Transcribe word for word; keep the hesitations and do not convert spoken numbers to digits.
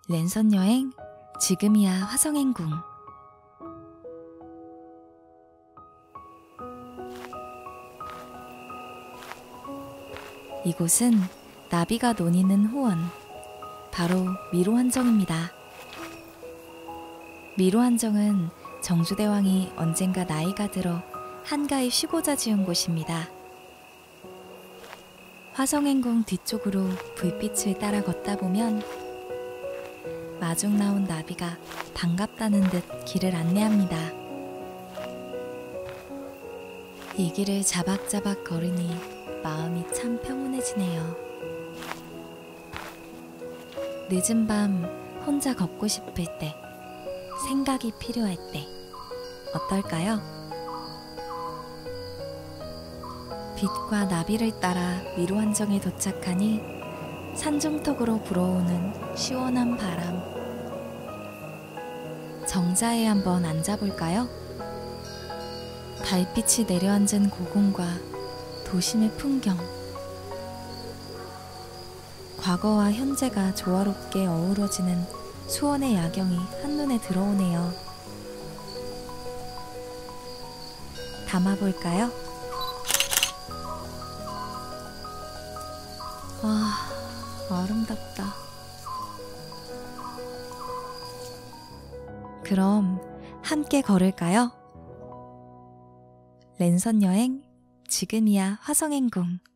랜선 여행 지금이야 화성행궁. 이곳은 나비가 논이는 호원, 바로 미로한정입니다. 미로한정은 정주대왕이 언젠가 나이가 들어 한가히 쉬고자 지은 곳입니다. 화성행궁 뒤쪽으로 불빛을 따라 걷다 보면 마중 나온 나비가 반갑다는 듯 길을 안내합니다. 이 길을 자박자박 걸으니 마음이 참 평온해지네요. 늦은 밤 혼자 걷고 싶을 때, 생각이 필요할 때 어떨까요? 빛과 나비를 따라 미로한정에 도착하니 산중턱으로 불어오는 시원한 바람. 정자에 한번 앉아볼까요? 달빛이 내려앉은 고궁과 도심의 풍경. 과거와 현재가 조화롭게 어우러지는 수원의 야경이 한눈에 들어오네요. 담아볼까요? 와, 아름답다. 그럼 함께 걸을까요? 랜선 여행 지금이야 화성행궁.